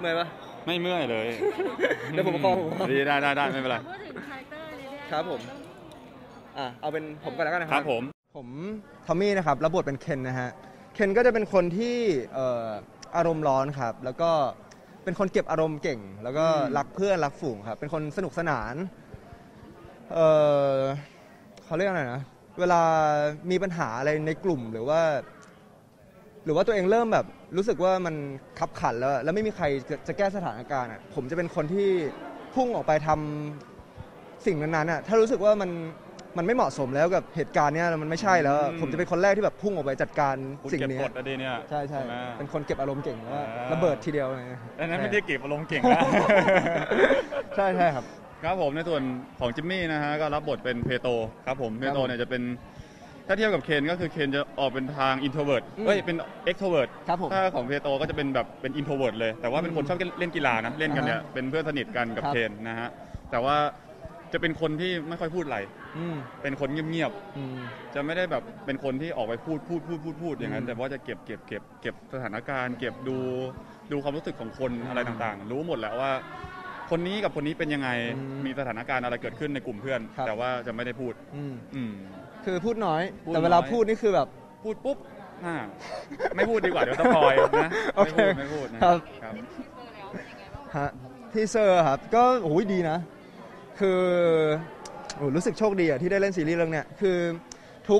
เมื่อยปะไม่เมื่อยเลยเดี๋ยวผมคอดีได้ไม่เป็นไรพูดถึงคาแรคเตอร์ในเรื่องครับผมเอาเป็นผมก่อนแล้วกันนะครับผมทอมมี่นะครับรับบทเป็นเคนนะฮะเคนก็จะเป็นคนที่อารมณ์ร้อนครับแล้วก็เป็นคนเก็บอารมณ์เก่งแล้วก็รักเพื่อนรักฝูงครับเป็นคนสนุกสนานเขาเรียกอะไรนะเวลามีปัญหาอะไรในกลุ่มหรือว่าตัวเองเริ่มแบบรู้สึกว่ามันขับขันแล้วไม่มีใครจะแก้สถานการณ์ผมจะเป็นคนที่พุ่งออกไปทำสิ่งนั้นถ้ารู้สึกว่ามันไม่เหมาะสมแล้วกับเหตุการณ์เนี้ยมันไม่ใช่แล้วผมจะเป็นคนแรกที่แบบพุ่งออกไปจัดการสิ่งนี้ใช่เป็นคนเก็บอารมณ์เก่งแล้วระเบิดทีเดียวเลยอันนั้นไม่ได้เก็บอารมณ์เก่งนะใช่ครับครับผมในส่วนของจิมมี่นะฮะก็รับบทเป็นเพโตครับผมเพโตเนี่ยจะเป็นถ้าเทียบกับเคนก็คือเคนจะออกเป็นทางอินโทรเวิร์ตเป็นเอ็กโทรเวิร์ตถ้าของเพโตก็จะเป็นแบบเป็นอินโทรเวิร์ตเลยแต่ว่าเป็นคนชอบเล่นกีฬานะเล่นกันเนี่ยเป็นเพื่อนสนิทกันกับเคนนะฮะแต่ว่าจะเป็นคนที่ไม่ค่อยพูดอะไรเป็นคนเงียบๆจะไม่ได้แบบเป็นคนที่ออกไปพูดอย่างนั้นแต่ว่าจะเก็บสถานการณ์เก็บดูความรู้สึกของคนอะไรต่างๆรู้หมดแล้วว่าคนนี้กับคนนี้เป็นยังไงมีสถานการณ์อะไรเกิดขึ้นในกลุ่มเพื่อนแต่ว่าจะไม่ได้พูดคือพูดน้อยแต่เวลาพูดนี่คือแบบพูดปุ๊บไม่พูดดีกว่าเดี๋ยวสปอยนะไม่พูดนะครับทีเซอร์ครับก็โอ้ยดีนะคือรู้สึกโชคดีที่ได้เล่นซีรีส์เรื่องเนี้ยคือทุก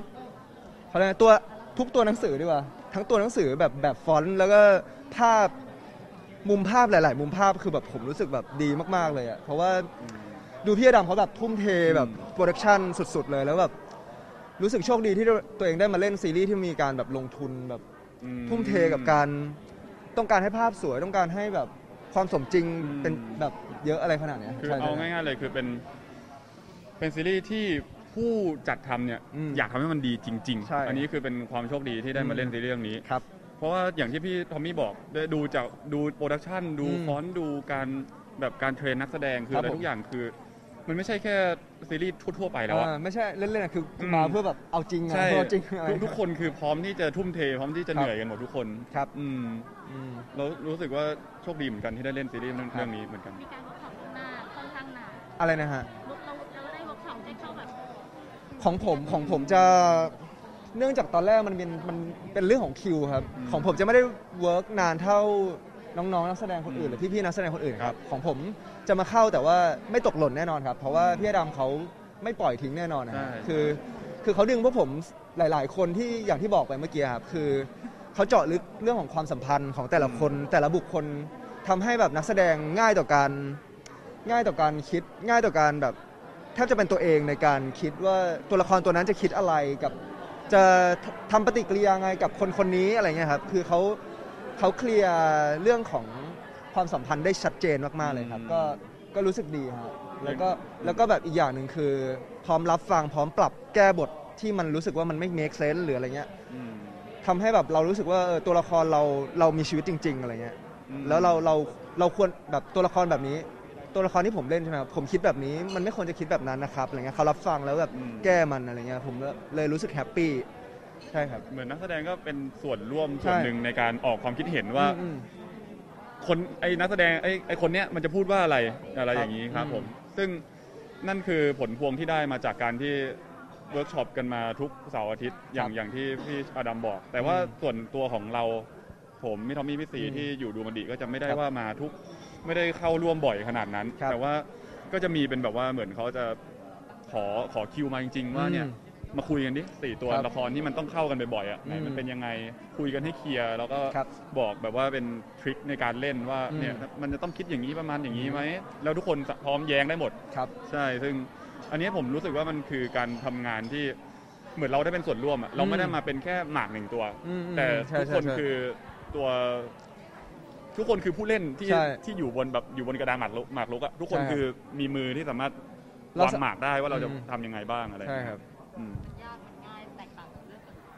ตัวหนังสือดีกว่าทั้งตัวหนังสือแบบฟอนต์แล้วก็ภาพมุมภาพหลายๆมุมภาพคือแบบผมรู้สึกแบบดีมากๆเลยเพราะว่าดูพี่อดัมเขาแบบทุ่มเทแบบโปรดักชั่นสุดๆเลยแล้วแบบรู้สึกโชคดีที่ตัวเองได้มาเล่นซีรีส์ที่มีการแบบลงทุนแบบทุ่มเทกับการต้องการให้ภาพสวยต้องการให้แบบความสมจริงเป็นแบบเยอะอะไรขนาดนี้คือเอาง่ายๆเลยคือเป็นซีรีส์ที่ผู้จัดทำเนี่ยอยากทำให้มันดีจริงๆอันนี้คือเป็นความโชคดีที่ได้มาเล่นซีรีส์เรื่องนี้เพราะว่าอย่างที่พี่ทอมมี่บอกได้ดูโปรดักชันดูฟอนต์ดูการแบบการเทรนนักแสดงคืออะไรทุกอย่างคือมันไม่ใช่แค่ซีรีส์ทั่วๆไปแล้วไม่ใช่เล่นๆคือมาเพื่อแบบเอาจริงเอาจริงทุกคนคือพร้อมที่จะทุ่มเทพร้อมที่จะเหนื่อยกันหมดทุกคนครับเรารู้สึกว่าโชคดีเหมือนกันที่ได้เล่นซีรีส์เรื่องนี้เหมือนกันมีการเวิร์กช็อปหน้าค่อนข้างนานอะไรนะฮะเราได้เวิร์กช็อปได้เข้าแบบของผมจะเนื่องจากตอนแรกมันเป็นเรื่องของคิวครับของผมจะไม่ได้เวิร์กนานเท่าน้องๆนักแสดงคนอื่นหรือพี่ๆนักแสดงคนอื่นครับของผมจะมาเข้าแต่ว่าไม่ตกหล่นแน่นอนครับเพราะว่าพี่อดัมเขาไม่ปล่อยทิ้งแน่นอนนะคือเขาดึงพวกผมหลายๆคนที่อย่างที่บอกไปเมื่อกี้ครับคือเขาเจาะลึกเรื่องของความสัมพันธ์ของแต่ละคนแต่ละบุคคลทำให้แบบนักแสดงง่ายต่อการคิดง่ายต่อการแบบแทบจะเป็นตัวเองในการคิดว่าตัวละครตัวนั้นจะคิดอะไรกับจะทำปฏิกิริยาไงกับคนนี้อะไรเงี้ยครับคือเขาเคลียร์เรื่องของความสัมพันธ์ได้ชัดเจนมากๆเลยครับก็รู้สึกดีครับแล้วก็แบบอีกอย่างหนึ่งคือพร้อมรับฟังพร้อมปรับแก้บทที่มันรู้สึกว่ามันไม่ make sense หรืออะไรเงี้ยทำให้แบบเรารู้สึกว่าตัวละครเรามีชีวิตจริงๆอะไรเงี้ยแล้วเราควรแบบตัวละครแบบนี้ตัวละครที่ผมเล่นใช่ไหมครับผมคิดแบบนี้มันไม่ควรจะคิดแบบนั้นนะครับอะไรเงี้ยเขารับฟังแล้วแบบแก้มันอะไรเงี้ยผมเลยรู้สึกแฮปปี้ใช่ครับเหมือนนักแสดงก็เป็นส่วนร่วมส่วนหนึ่งในการออกความคิดเห็นว่าคนไอ้นักแสดงไอ้คนเนี้ยมันจะพูดว่าอะไรอย่างนี้ครับผมซึ่งนั่นคือผลพวงที่ได้มาจากการที่เวิร์กช็อปกันมาทุกเสาร์อาทิตย์อย่างที่พี่อดัมบอกแต่ว่าส่วนตัวของเราผมมิทอมมี่พี่สีที่อยู่ดูมันดีก็จะไม่ได้ว่ามาไม่ได้เข้าร่วมบ่อยขนาดนั้นแต่ว่าก็จะมีเป็นแบบว่าเหมือนเขาจะขอคิวมาจริงๆว่าเนี่ยมาคุยกันดิ4ตัวละครที่มันต้องเข้ากันบ่อยๆไหนมันเป็นยังไงคุยกันให้เคลียร์แล้วก็บอกแบบว่าเป็นทริคในการเล่นว่าเนี่ยมันจะต้องคิดอย่างนี้ประมาณอย่างนี้ไหมแล้วทุกคนพร้อมแย้งได้หมดใช่ซึ่งอันนี้ผมรู้สึกว่ามันคือการทำงานที่เหมือนเราได้เป็นส่วนร่วมเราไม่ได้มาเป็นแค่หมากหนึ่งตัวแต่ทุกคนคือตัวทุกคนคือผู้เล่นที่อยู่บนกระดานหมากรุกทุกคนคือมีมือที่สามารถวางหมากได้ว่าเราจะทำยังไงบ้างอะไรใช่ครับยากง่ายแตกต่างเรื่อง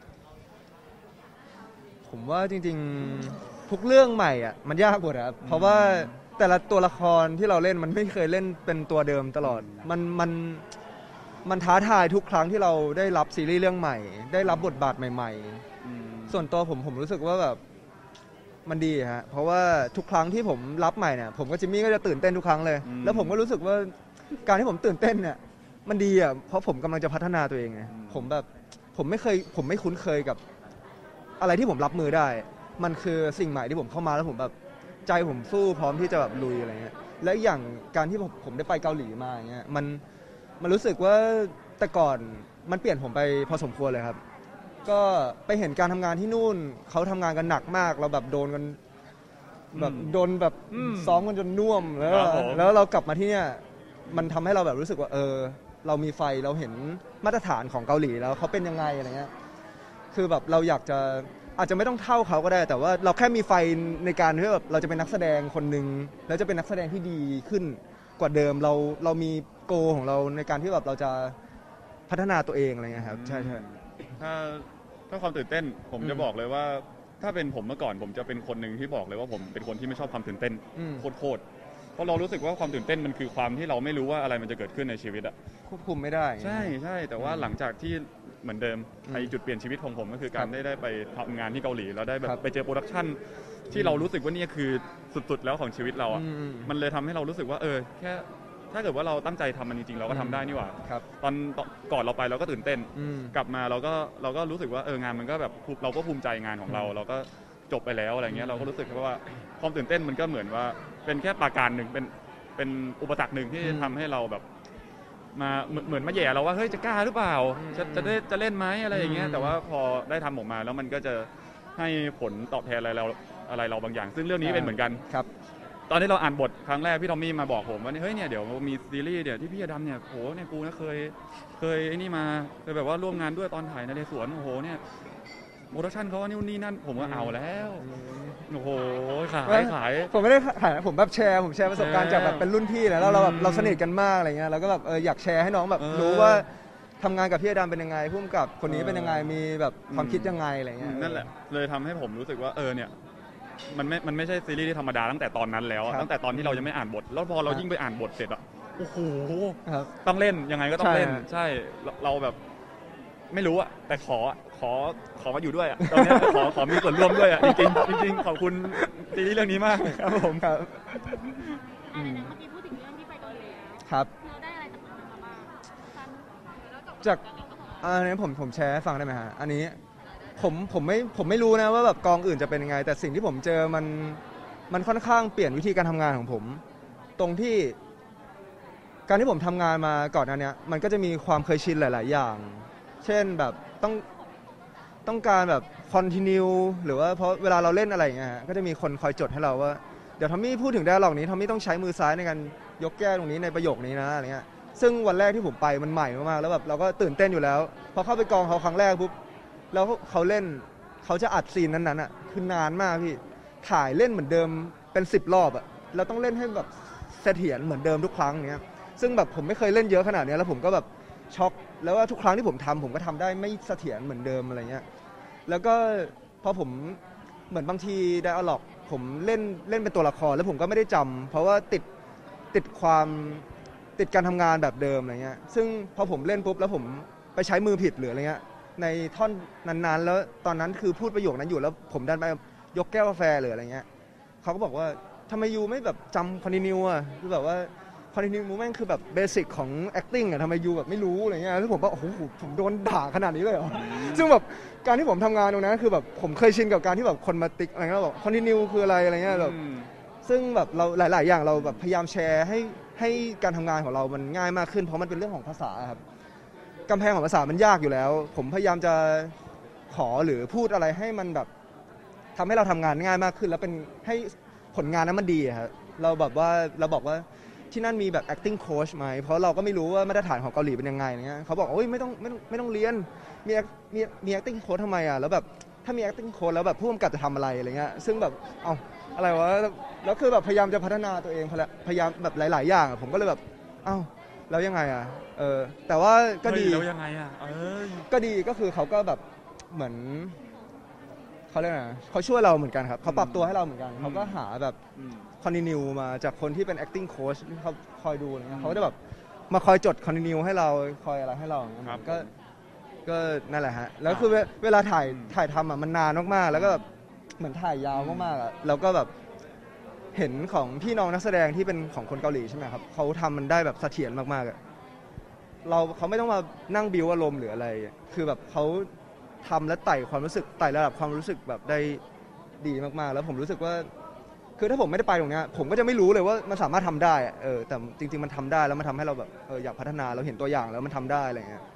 ผมว่าจริงๆทุกเรื่องใหม่มันยากหมดครับเพราะว่าแต่ละตัวละครที่เราเล่นมันไม่เคยเล่นเป็นตัวเดิมตลอดมันท้าทายทุกครั้งที่เราได้รับซีรีส์เรื่องใหม่ได้รับบทบาทใหม่ๆส่วนตัวผมรู้สึกว่าแบบมันดีฮะเพราะว่าทุกครั้งที่ผมรับใหม่เนี่ยผมกับจิมมี่ก็จะตื่นเต้นทุกครั้งเลย แล้วผมก็รู้สึกว่าการที่ผมตื่นเต้นเนี่ยมันดีอ่ะเพราะผมกำลังจะพัฒนาตัวเองไงผมไม่คุ้นเคยกับอะไรที่ผมรับมือได้มันคือสิ่งใหม่ที่ผมเข้ามาแล้วผมแบบใจผมสู้พร้อมที่จะแบบลุยอะไรเงี้ยและอย่างการที่ผมได้ไปเกาหลีมาอย่างเงี้ยมันรู้สึกว่าแต่ก่อนมันเปลี่ยนผมไปพอสมควรเลยครับก็ไปเห็นการทำงานที่นู่นเขาทำงานกันหนักมากเราแบบโดนกันแบบโดนแบบซ้อมกันจนน่วมแล้วเรากลับมาที่เนี่ยมันทำให้เราแบบรู้สึกว่าเรามีไฟเราเห็นมาตรฐานของเกาหลีแล้วเขาเป็นยังไงอะไรเงี้ยคือแบบเราอยากจะอาจจะไม่ต้องเท่าเขาก็ได้แต่ว่าเราแค่มีไฟในการที่แบบเราจะเป็นนักแสดงคนหนึ่งแล้วจะเป็นนักแสดงที่ดีขึ้นกว่าเดิมเรามีโกของเราในการที่แบบเราจะพัฒนาตัวเองอะไรเงี้ยครับใช่ถ้าความตื่นเต้นผมจะบอกเลยว่าถ้าเป็นผมเมื่อก่อนผมจะเป็นคนหนึ่งที่บอกเลยว่าผมเป็นคนที่ไม่ชอบความตื่นเต้นโคตรเพราะเรารู้สึกว่าความตื่นเต้นมันคือความที่เราไม่รู้ว่าอะไรมันจะเกิดขึ้นในชีวิตอะควบคุมไม่ได้ใช่แต่ว่าหลังจากที่เหมือนเดิมไอจุดเปลี่ยนชีวิตของผมก็คือการได้ไปทำงานที่เกาหลีแล้วได้แบบไปเจอโปรดักชั่นที่เรารู้สึกว่านี่คือสุดๆแล้วของชีวิตเราอะมันเลยทำให้เรารู้สึกว่าแค่ถ้าเกิดว่าเราตั้งใจทำมันจริงๆเราก็ทำได้นี่หว่าตอนก่อนเราไปเราก็ตื่นเต้นกลับมาเราก็รู้สึกว่างานมันก็แบบเราก็ภูมิใจงานของเราก็จบไปแล้วอะไรเงี้ยเราก็รู้สึกว่าความตื่นเต้นมันก็เหมือนว่าเป็นแค่ปราการหนึ่งเป็นอุปสรรคหนึ่งที่ทำให้เราแบบมาเหมือนมาแย่เราว่าเฮ้ยจะกล้าหรือเปล่าจะเล่นไหมอะไรอย่างเงี้ยแต่ว่าพอได้ทำออกมาแล้วมันก็จะให้ผลตอบแทนอะไรเราบางอย่างซึ่งเรื่องนี้เป็นเหมือนกันครับตอนที่เราอ่านบทครั้งแรกพี่ทอมมี่มาบอกผมว่าเฮ้ยเนี่ยเดี๋ยวมีซีรีส์เดี๋ยวที่พี่อดัมเนี่ยโหเนี่ยกูนะเคยไอ้นี่มาเคยแบบว่าร่วมงานด้วยตอนถ่ายในสวนโอ้โหเนี่ยโปรดักชั่นเขาว่านี่นั่นผมก็เอาแล้วโอ้โหขายผมไม่ได้ขายผมแบบแชร์ประสบการณ์จากแบบเป็นรุ่นพี่แล้วเราแบบเราสนิทกันมากอะไรเงี้ยเราก็แบบอยากแชร์ให้น้องแบบรู้ว่าทำงานกับพี่อดัมเป็นยังไงพุ่มกับคนนี้เป็นยังไงมีแบบความคิดยังไงอะไรเงี้ยนั่นแหละเลยทำให้ผมรู้สึกว่าเนี่ยมันไม่ใช่ซีรีส์ที่ธรรมดาตั้งแต่ตอนนั้นแล้วตั้งแต่ตอนที่เรายังไม่อ่านบทแล้วพอเรายิ่งไปอ่านบทเสร็จอ่ะโอ้โหต้องเล่นยังไงก็ต้องเล่นใช่เราแบบไม่รู้อะแต่ขอมาอยู่ด้วยอะตอนนี้ขอมีส่วนร่วมด้วยอะจริงขอบคุณซีรีส์เรื่องนี้มากครับผมครับเมื่อกี้พูดถึงเรื่องที่ไปเกาหลีครับเราได้อะไรจากมันมาบ้างจากอันนี้ผมแชร์ให้ฟังได้ไหมฮะอันนี้ผมไม่รู้นะว่าแบบกองอื่นจะเป็นยังไงแต่สิ่งที่ผมเจอมันค่อนข้างเปลี่ยนวิธีการทำงานของผมตรงที่การที่ผมทำงานมาก่อนหน้านี้มันก็จะมีความเคยชินหลาย ๆ อย่างเช่นแบบต้องการแบบคอนทินิวหรือว่าเพราะเวลาเราเล่นอะไรอย่างเงี้ยก็จะมีคนคอยจดให้เราว่าเดี๋ยวทอมมี่พูดถึงไดอะล็อกนี้ทอมมี่ต้องใช้มือซ้ายในการยกแก้วตรงนี้ในประโยคนี้นะอะไรเงี้ยซึ่งวันแรกที่ผมไปมันใหม่มากๆแล้วแบบเราก็ตื่นเต้นอยู่แล้วพอเข้าไปกองเขาครั้งแรกปุ๊บแล้วเขาเล่นเขาจะอัดซีนนั้นๆอ่ะคือนานมากพี่ถ่ายเล่นเหมือนเดิมเป็น10 รอบอ่ะเราต้องเล่นให้แบบเสถียรเหมือนเดิมทุกครั้งเนี้ยซึ่งแบบผมไม่เคยเล่นเยอะขนาดนี้แล้วผมก็แบบช็อกแล้วว่าทุกครั้งที่ผมทำผมก็ทำได้ไม่เสถียรเหมือนเดิมอะไรเงี้ยแล้วก็พอผมเหมือนบางทีไดอะล็อกผมเล่นเป็นตัวละครแล้วผมก็ไม่ได้จำเพราะว่าติดการทำงานแบบเดิมอะไรเงี้ยซึ่งพอผมเล่นปุ๊บแล้วผมไปใช้มือผิดหรืออะไรเงี้ยในท่อนนั้นๆแล้วตอนนั้นคือพูดประโยคนั้นอยู่แล้วผมดันไปยกแก้วกาแฟหรืออะไรเงี้ยเขาก็บอกว่าทำไมยูไม่แบบจำคอนติเนียอ่ะคือแบบว่าคอนติเนียมูฟแม่งคือแบบเบสิกของ acting อ่ะทำไมยูแบบไม่รู้อะไรเงี้ยแล้วผมก็โอ้โหผมโดนด่าขนาดนี้เลยเหรอซึ่งแบบการที่ผมทำงานตรงนั้นคือแบบผมเคยชินกับการที่แบบคนมาติ๊กอะไรเงี้ยบอกคอนติเนียคืออะไรเงี้ยแบบซึ่งแบบเราหลายๆอย่างเราแบบพยายามแชร์ให้การทำงานของเรามันง่ายมากขึ้นเพราะมันเป็นเรื่องของภาษาครับกำแพงของภาษามันยากอยู่แล้วผมพยายามจะขอหรือพูดอะไรให้มันแบบทำให้เราทำงานง่ายมากขึ้นแล้วเป็นให้ผลงานนั้นมันดีครับเราแบบว่าเราบอกว่าที่นั่นมีแบบ acting coach ไหมเพราะเราก็ไม่รู้ว่ามาตรฐานของเกาหลีเป็นยังไงเงี้ยเขาบอกโอ้ยไม่ต้องเรียนมี acting coach ทำไมอ่ะแล้วแบบถ้ามี acting coach แล้วแบบผู้กำกับจะทำอะไรเงี้ยซึ่งแบบอะไรวะแล้วคือแบบพยายามจะพัฒนาตัวเองพยายามแบบหลายๆอย่างผมก็เลยแบบแล้วยังไงอ่ะแต่ว่าก็ดีแล้วยังไงอ่ะก็ดีก็คือเขาก็แบบเหมือนเขาเรียกนะเขาช่วยเราเหมือนกันครับเขาปรับตัวให้เราเหมือนกันเขาก็หาแบบคอนติเนียมาจากคนที่เป็น acting coach ที่เขาคอยดูอะไรเงี้ยเขาจะแบบมาคอยจดคอนติเนียให้เราคอยอะไรให้เราก็นั่นแหละฮะแล้วคือเวลาถ่ายทำอ่ะมันนานมากๆแล้วก็แบบเหมือนถ่ายยาวมากๆอ่ะแล้วก็แบบเห็นของพี่น้องนักแสดงที่เป็นของคนเกาหลีใช่ไหมครับเขาทำมันได้แบบเสถียรมากๆอ่ะเขาไม่ต้องมานั่งบิวอารมณ์หรืออะไรคือแบบเขาทำและไต่ความรู้สึกไต่ระดับความรู้สึกแบบได้ดีมากๆแล้วผมรู้สึกว่าคือถ้าผมไม่ได้ไปตรงเนี้ยผมก็จะไม่รู้เลยว่ามันสามารถทำได้อะแต่จริงๆมันทำได้แล้วมันทำให้เราแบบอยากพัฒนาเราเห็นตัวอย่างแล้วมันทำได้อะไรเงี้ย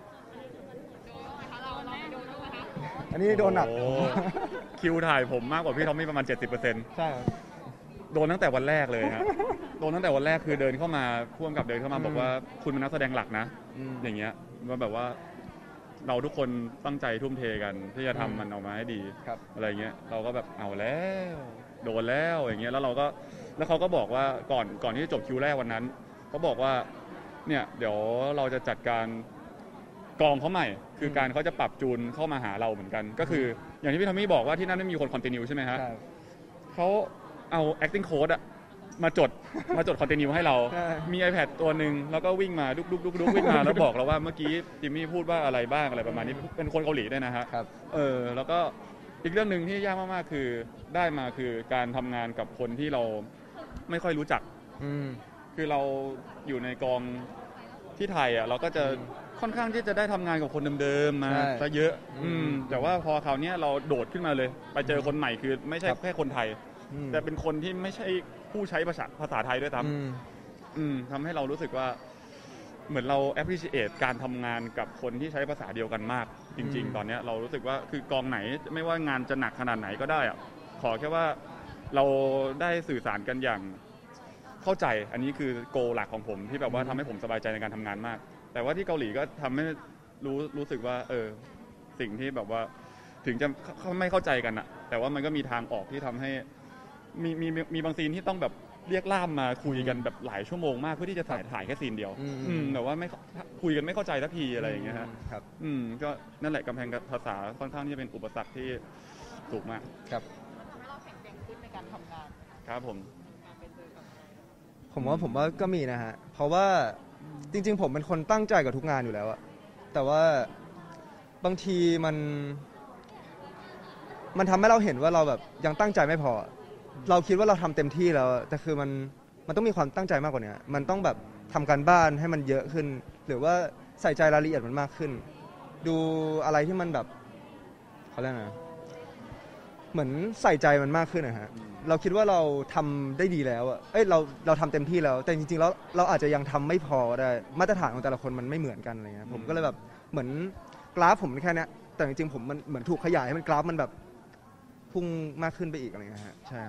อันนี้โดนหนักโอ้คิวถ่ายผมมากกว่าพี่ทอมมี่ประมาณ 70% ใช่ครับโดนตั้งแต่วันแรกเลยฮะ โดนตั้งแต่วันแรกคือเดินเข้ามาพ่วงกับเดินเข้ามาบอกว่าคุณเป็นนักแสดงหลักนะ อย่างเงี้ยว่าแบบว่าเราทุกคนตั้งใจทุ่มเทกันที่จะทำมันออกมาให้ดีครับอะไรเงี้ยเราก็แบบเอาแล้วโดนแล้วอย่างเงี้ยแล้วเขาก็บอกว่าก่อนที่จะจบคิวแรกวันนั้นเขาบอกว่าเนี่ยเดี๋ยวเราจะจัดการกองเขาใหม่ คือการเขาจะปรับจูนเข้ามาหาเราเหมือนกัน ก็คืออย่างที่พี่ทอมมี่บอกว่าที่นั่นไม่มีคนคอนติเนียใช่ไหมฮะใช่เขาเอา acting coach อะมาจดคอนติเนียให้เราใช่มี iPad ตัวหนึ่งแล้วก็วิ่งมาดุกวิ่งมาแล้วบอกเราว่าเมื่อกี้จิมมี่พูดว่าอะไรบ้างอะไรประมาณนี้เป็นคนเกาหลีด้วยนะฮะครับแล้วก็อีกเรื่องหนึ่งที่ยากมากๆคือได้มาคือการทำงานกับคนที่เราไม่ค่อยรู้จัก คือเราอยู่ในกองที่ไทยอ่ะเราก็จะค่อนข้างที่จะได้ทำงานกับคนเดิมๆมาใช่ซะเยอะแต่ว่าพอคราวนี้เราโดดขึ้นมาเลย ไปเจอคนใหม่คือไม่ใช่ครับแค่คนไทย แต่เป็นคนที่ไม่ใช่ผู้ใช้ภาษาไทยด้วยซ้ำทำให้เรารู้สึกว่าเหมือนเรา appreciate การทำงานกับคนที่ใช้ภาษาเดียวกันมาก จริง ๆ ตอนนี้เรารู้สึกว่าคือกองไหนไม่ว่างานจะหนักขนาดไหนก็ได้อะขอแค่ว่าเราได้สื่อสารกันอย่างเข้าใจอันนี้คือโกหลักของผมที่แบบว่าทำให้ผมสบายใจในการทำงานมาก แต่ว่าที่เกาหลีก็ทำให้รู้สึกว่าสิ่งที่แบบว่าถึงจะไม่เข้าใจกันอะแต่ว่ามันก็มีทางออกที่ทำให้มีบางซีนที่ต้องแบบเรียกล่ามมาคุยกันแบบหลายชั่วโมงมากเพื่อที่จะถ่ายแค่ซีนเดียวแต่ว่าไม่คุยกันไม่เข้าใจสักทีอะไรอย่างเงี้ยฮะครับก็นั่นแหละกำแพงภาษาค่อนข้างที่จะเป็นอุปสรรคที่สูงมากครับทำให้เราแข็งแกร่งขึ้นในการทำงานครับผมการเป็นมือกับผมว่าก็มีนะฮะ เพราะว่าจริงๆผมเป็นคนตั้งใจกับทุกงานอยู่แล้วอะแต่ว่าบางทีมันทำให้เราเห็นว่าเราแบบยังตั้งใจไม่พอ เราคิดว่าเราทำเต็มที่แล้วแต่คือมันต้องมีความตั้งใจมากกว่านี้มันต้องแบบทำการบ้านให้มันเยอะขึ้น หรือว่าใส่ใจรายละเอียดมันมากขึ้น ดูอะไรที่มันแบบเขาเรียกนะเหมือนใส่ใจมันมากขึ้นนะฮะเราคิดว่าเราทำได้ดีแล้วเราทำเต็มที่แล้ว แต่จริงๆแล้วเราอาจจะยังทำไม่พอได้มาตรฐานของแต่ละคนมันไม่เหมือนกันอะไรเงี้ยผมก็เลยแบบเหมือนกราฟผมแค่นี้แต่จริงๆผมมันเหมือนถูกขยายให้มันกราฟมันแบบพุ่งมากขึ้นไปอีกอะไรเงี้ยฮะใช่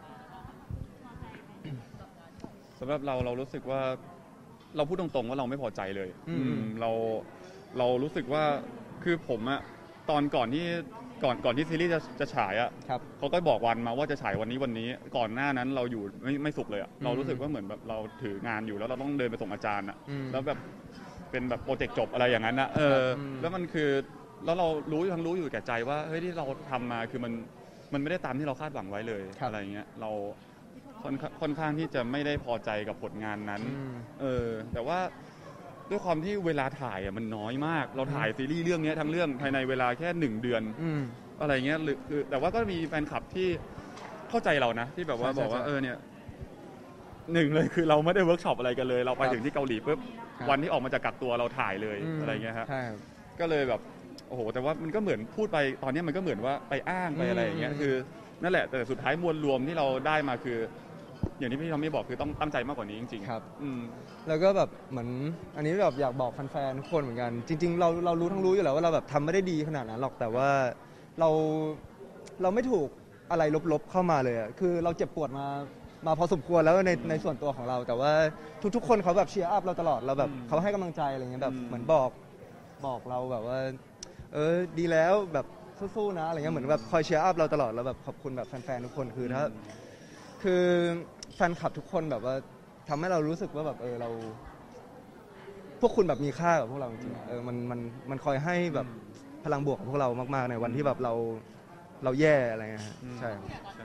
สำหรับเรารู้สึกว่าเราพูดตรงๆว่าเราไม่พอใจเลยเรารู้สึกว่าคือผมอะก่อนที่ซีรีส์จะฉายอะเขาก็บอกวันมาว่าจะฉายวันนี้ก่อนหน้านั้นเราอยู่ไม่สุขเลยอะเรารู้สึกว่าเหมือนแบบเราถืองานอยู่แล้วเราต้องเดินไปส่งอาจารย์อะแล้วแบบเป็นแบบโปรเจกต์จบอะไรอย่างนั้นนะแล้วมันคือแล้วเรารู้อยู่แก่ใจว่าเฮ้ยที่เราทำมาคือมันไม่ได้ตามที่เราคาดหวังไว้เลยอะไรเงี้ยเราค่อนข้างที่จะไม่ได้พอใจกับผลงานนั้นแต่ว่าด้วยความที่เวลาถ่ายอ่ะมันน้อยมากเราถ่ายซีรีส์เรื่องนี้ทั้งเรื่องภายในเวลาแค่1 เดือนอะไรเงี้ยคือแต่ว่าก็มีแฟนคลับที่เข้าใจเรานะที่แบบว่าบอกว่าเนี่ยหนึ่งเลยคือเราไม่ได้เวิร์กช็อปอะไรกันเลยเราไปถึงที่เกาหลีปุ๊บวันที่ออกมาจากกักตัวเราถ่ายเลยอะไรเงี้ยฮะก็เลยแบบโอ้โหแต่ว่ามันก็เหมือนพูดไปตอนนี้มันก็เหมือนว่าไปอ้างไปอะไรอย่างเงี้ยคือนั่นแหละแต่สุดท้ายมวลรวมที่เราได้มาคืออย่างที่พี่ทอมมี่บอกคือต้องตั้งใจมากกว่านี้จริงๆครับแล้วก็แบบเหมือนอันนี้แบบอยากบอกแฟนๆทุกคนเหมือนกันจริงๆเรารู้อยู่แล้วว่าเราแบบทำไม่ได้ดีขนาดนั้นหรอกแต่ว่าเราไม่ถูกอะไรลบๆเข้ามาเลยคือเราเจ็บปวดมาพอสมควรแล้วในส่วนตัวของเราแต่ว่าทุกๆคนเขาแบบเชียร์อัพเราตลอดเราแบบเขาให้กำลังใจอะไรเงี้ยแบบเหมือนบอกเราแบบว่าดีแล้วแบบสู้ๆนะอะไรเงี้ยเหมือนแบบคอยเชียร์อัพเราตลอดแล้วแบบขอบคุณแบบแฟนๆทุกคนคือแฟนคลับทุกคนแบบว่าทำให้เรารู้สึกว่าแบบเราพวกคุณแบบมีค่ากับพวกเราจริงๆมันคอยให้แบบพลังบวกกับพวกเรามากๆในวันที่แบบเราแย่อะไรเงี้ยใช่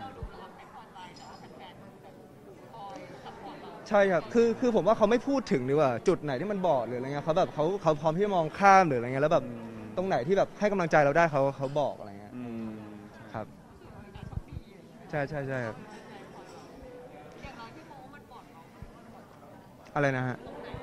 ใช่ครับคือผมว่าเขาไม่พูดถึงดีกว่าจุดไหนที่มันบอดหรืออะไรเงี้ยเขาแบบเขาพร้อมที่จะมองข้ามหรืออะไรเงี้ยแล้วแบบตรงไหนที่แบบให้กำลังใจเราได้เขาบอกอะไรเงี้ยครับใช่ใช่ใช่ครับอย่างน้อยที่โมมันบอดเราอะไรนะฮะ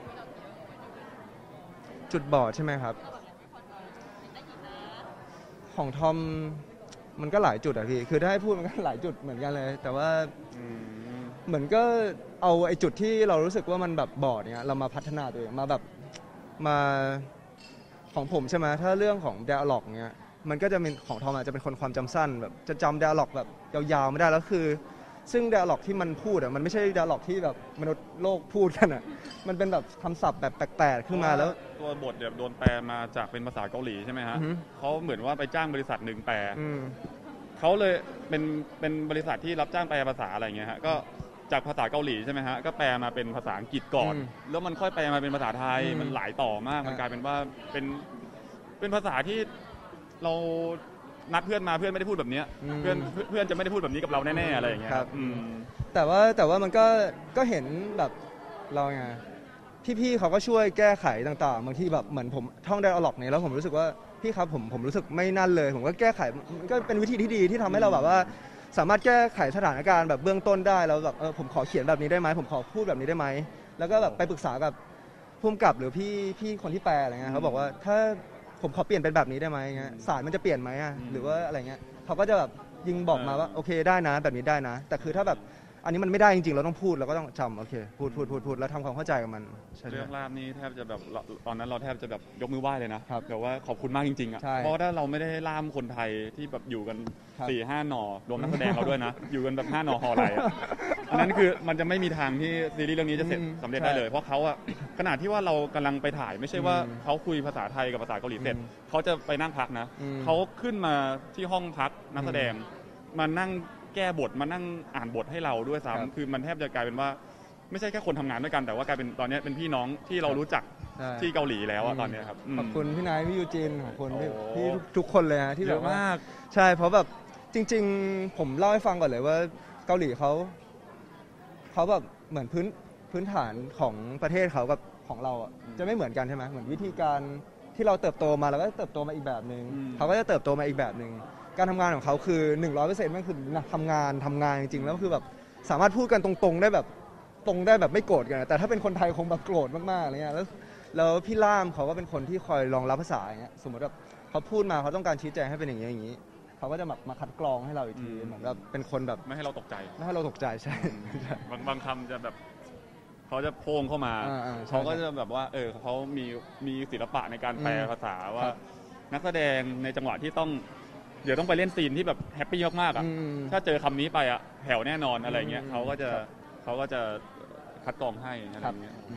จุดบอดใช่ไหมครับเราแบบยังไม่พอใจได้ยินนะของทอมมันก็หลายจุดอะพี่ คือถ้าให้พูดมันก็หลายจุดเหมือนกันเลย แต่ว่าอืมเหมือนก็เอาไอ้จุดที่เรารู้สึกว่ามันแบบบอดเนี้ยเรามาพัฒนาตัวเองมาแบบมาของผมใช่ไหมถ้าเรื่องของ dialog เนี้ยมันก็จะเป็นของทอมอาจจะเป็นคนความจำสั้นแบบจะจำ dialog แบบยาวๆไม่ได้แล้วคือ ซึ่ง dialog ที่มันพูดอะมันไม่ใช่ dialog ที่แบบมนุษย์โลกพูดกันอะมันเป็นแบบคำศัพท์แบบแปลกๆขึ้นมาแล้วตัวบทเนี่ยโดนแปลมาจากเป็นภาษาเกาหลีใช่ไหมฮะอือฮึเขาเหมือนว่าไปจ้างบริษัทหนึ่งแปลอืมเขาเลยเป็นบริษัทที่รับจ้างแปลภาษาอะไรอย่างเงี้ยฮะก็จากภาษาเกาหลีใช่ไหมฮะก็แปลมาเป็นภาษาอังกฤษก่อน แล้วมันค่อยแปลมาเป็นภาษาไทย มันหลายต่อมากมันกลายเป็นว่าเป็นภาษาที่เรานัดเพื่อนมาเพื่อนไม่ได้พูดแบบเนี้ยเพื่อนจะไม่ได้พูดแบบนี้กับเราแน่ๆอะไรอย่างเงี้ยครับอืมแต่ว่ามันก็เห็นแบบเราไงพี่ๆเขาก็ช่วยแก้ไขต่างๆบางทีแบบเหมือนผมท่องไดอะล็อกเนี่ยแล้วผมรู้สึกว่าพี่ครับผมรู้สึกไม่นั่นเลย ผมก็แก้ไขมันก็เป็นวิธีที่ดีที่ทำให้เราแบบว่า สามารถแก้ไขสถานการณ์แบบเบื้องต้นได้แล้วแบบผมขอเขียนแบบนี้ได้ไหมผมขอพูดแบบนี้ได้ไหมแล้วก็แบบไปปรึกษากับผู้กำกับหรือพี่คนที่แปลอะไรเงี้ยเขาบอกว่าถ้าผมขอเปลี่ยนเป็นแบบนี้ได้ไหมเงี้ยสารมันจะเปลี่ยนไหมอ่ะหรือว่าอะไรเงี้ยเขาก็จะแบบยิงบอกมาว่าโอเคได้นะแบบนี้ได้นะ แต่คือถ้าแบบอันนี้มันไม่ได้จริงๆเราต้องพูดเราก็ต้องจำโอเคพูดแล้วทำความเข้าใจกับมันใช่เรื่องลาบนี่แทบจะแบบตอนนั้นเราแทบจะแบบยกมือไหว้เลยนะครับ แบบว่าขอบคุณมากจริงๆอ่ะใช่เพราะถ้าเราไม่ได้ล่ามคนไทยที่แบบอยู่กันครับ 4-5 หน่อรวมนักแสดงเราด้วยนะ อยู่กันแบบ5 หน่อฮอลไลน์อะอันนั้นคือมันจะไม่มีทางที่ซีรีส์เรื่องนี้จะเสร็จสำเร็จได้เลย เพราะเขาอะขนาดที่ว่าเรากำลังไปถ่ายไม่ใช่ว่าเขาคุยภาษาไทยกับภาษาเกาหลีเสร็จเขาจะไปนั่งพักนะเขาขึ้นมาที่ห้องพักนักแสดงมานั่งแก้บทมานั่งอ่านบทให้เราด้วยซ้ำคือมันแทบจะกลายเป็นว่าไม่ใช่แค่คนทำงานด้วยกันแต่ว่ากลายเป็นตอนนี้เป็นพี่น้องที่เรารู้จักใช่ที่เกาหลีแล้วอะตอนเนี้ยครับขอบคุณพี่นายพี่ยูจินขอบคุณโอ้พี่ทุกคนเลยฮะที่เยแบบอะว่ามากใช่เพราะแบบจริง ๆ ผมเล่าให้ฟังก่อนเลยว่าเกาหลีเขาแบบเหมือนพื้นฐานของประเทศเขากับของเราอ่ะจะไม่เหมือนกันใช่ไหมเหมือนวิธีการที่เราเติบโตมาแล้วก็เติบโตมาอีกแบบหนึ่งเขาก็จะเติบโตมาอีกแบบหนึ่งการทำงานของเขาคือ 100%มันคือทำงานจริงๆแล้วคือแบบสามารถพูดกันตรงๆได้แบบตรงได้แบบไม่โกรธกันแต่ถ้าเป็นคนไทยคงแบบโกรธมากๆอะไรเงี้ยแล้วพี่ล่ามเขาก็เป็นคนที่คอยรองรับภาษาอย่างเงี้ยสมมติแบบเขาพูดมาเขาต้องการชี้แจงให้เป็นอย่างนี้เขาก็จะแบบมาคัดกรองให้เราอีกทีเหมือนแบบเป็นคนแบบไม่ให้เราตกใจไม่ให้เราตกใจใช่บางคำจะแบบเขาจะโพงเข้ามาใช่เขาก็จะแบบว่าเขามีศิลปะในการแปลภาษาว่า นักแสดงในจังหวะที่เดี๋ยวต้องไปเล่นซีนที่แบบแฮปปี้มากๆอ่ะถ้าเจอคำนี้ไปอ่ะแผ่วแน่นอนอะไรเงี้ยเขาก็จะคัดกรองให้อะไรเงี้ย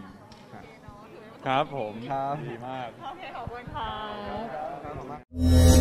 ครับผมครับดีมากโอเคขอบคุณค่ะครับ